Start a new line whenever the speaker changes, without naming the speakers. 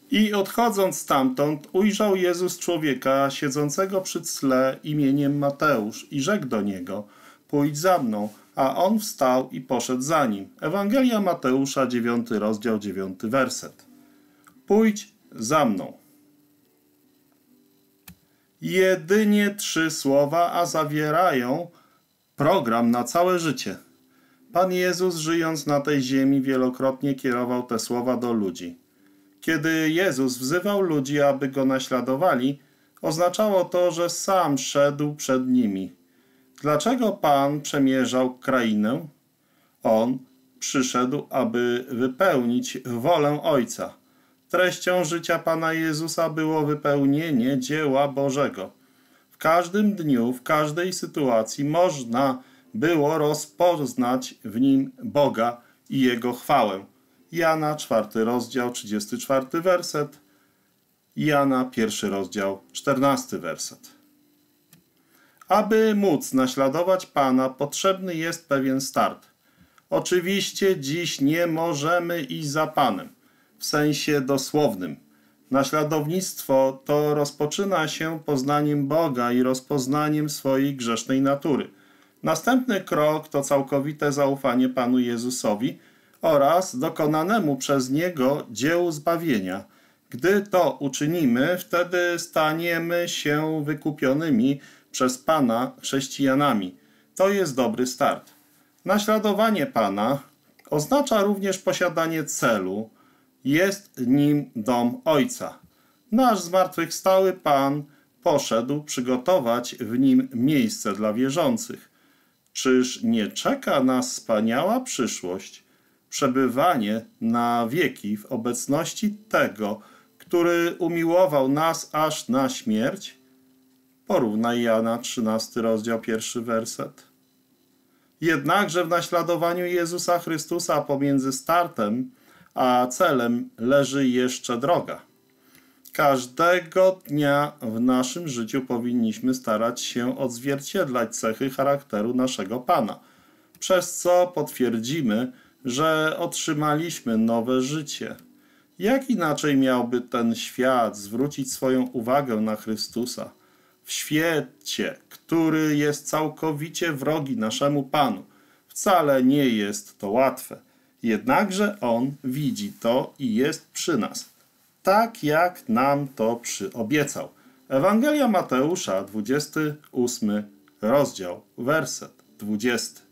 I odchodząc stamtąd, ujrzał Jezus człowieka siedzącego przy cle imieniem Mateusz i rzekł do niego: pójdź za mną, a on wstał i poszedł za nim. Ewangelia Mateusza, 9 rozdział, 9 werset. Pójdź za mną. Jedynie 3 słowa, a zawierają program na całe życie. Pan Jezus, żyjąc na tej ziemi, wielokrotnie kierował te słowa do ludzi. Kiedy Jezus wzywał ludzi, aby Go naśladowali, oznaczało to, że sam szedł przed nimi. Dlaczego Pan przemierzał krainę? On przyszedł, aby wypełnić wolę Ojca. Treścią życia Pana Jezusa było wypełnienie dzieła Bożego. W każdym dniu, w każdej sytuacji można było rozpoznać w Nim Boga i Jego chwałę. Jana 4 rozdział, 34 werset. Jana 1 rozdział, 14 werset. Aby móc naśladować Pana, potrzebny jest pewien start. Oczywiście dziś nie możemy iść za Panem, w sensie dosłownym. Naśladownictwo to rozpoczyna się poznaniem Boga i rozpoznaniem swojej grzesznej natury. Następny krok to całkowite zaufanie Panu Jezusowi oraz dokonanemu przez Niego dziełu zbawienia. Gdy to uczynimy, wtedy staniemy się wykupionymi przez Pana chrześcijanami. To jest dobry start. Naśladowanie Pana oznacza również posiadanie celu. Jest nim dom Ojca. Nasz zmartwychwstały Pan poszedł przygotować w nim miejsce dla wierzących. Czyż nie czeka nas wspaniała przyszłość, przebywanie na wieki w obecności tego, który umiłował nas aż na śmierć? Porównaj Jana 13 rozdział 1 werset. Jednakże w naśladowaniu Jezusa Chrystusa pomiędzy startem a celem leży jeszcze droga. Każdego dnia w naszym życiu powinniśmy starać się odzwierciedlać cechy charakteru naszego Pana, przez co potwierdzimy, że otrzymaliśmy nowe życie. Jak inaczej miałby ten świat zwrócić swoją uwagę na Chrystusa? W świecie, który jest całkowicie wrogi naszemu Panu. Wcale nie jest to łatwe. Jednakże On widzi to i jest przy nas, tak jak nam to przyobiecał. Ewangelia Mateusza, 28 rozdział, werset 20.